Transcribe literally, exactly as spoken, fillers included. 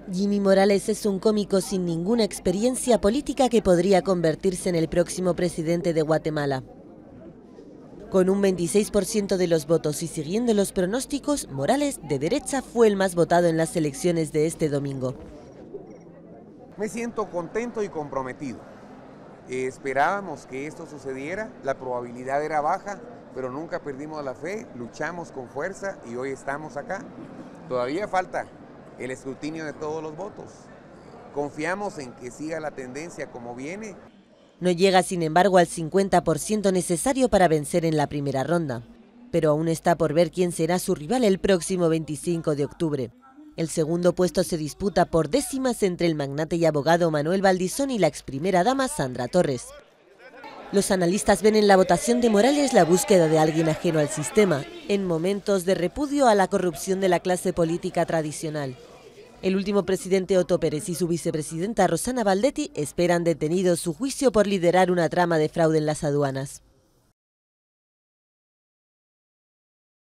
Jimmy Morales es un cómico sin ninguna experiencia política que podría convertirse en el próximo presidente de Guatemala. Con un veintiséis por ciento de los votos y siguiendo los pronósticos, Morales, de derecha, fue el más votado en las elecciones de este domingo. Me siento contento y comprometido. Eh, esperábamos que esto sucediera, la probabilidad era baja, pero nunca perdimos la fe, luchamos con fuerza y hoy estamos acá. Todavía falta el escrutinio de todos los votos. Confiamos en que siga la tendencia como viene. No llega, sin embargo, al cincuenta por ciento necesario para vencer en la primera ronda. Pero aún está por ver quién será su rival el próximo veinticinco de octubre. El segundo puesto se disputa por décimas entre el magnate y abogado Manuel Valdizón y la ex primera dama Sandra Torres. Los analistas ven en la votación de Morales la búsqueda de alguien ajeno al sistema, en momentos de repudio a la corrupción de la clase política tradicional. El último presidente Otto Pérez y su vicepresidenta Rosana Baldetti esperan detenido su juicio por liderar una trama de fraude en las aduanas.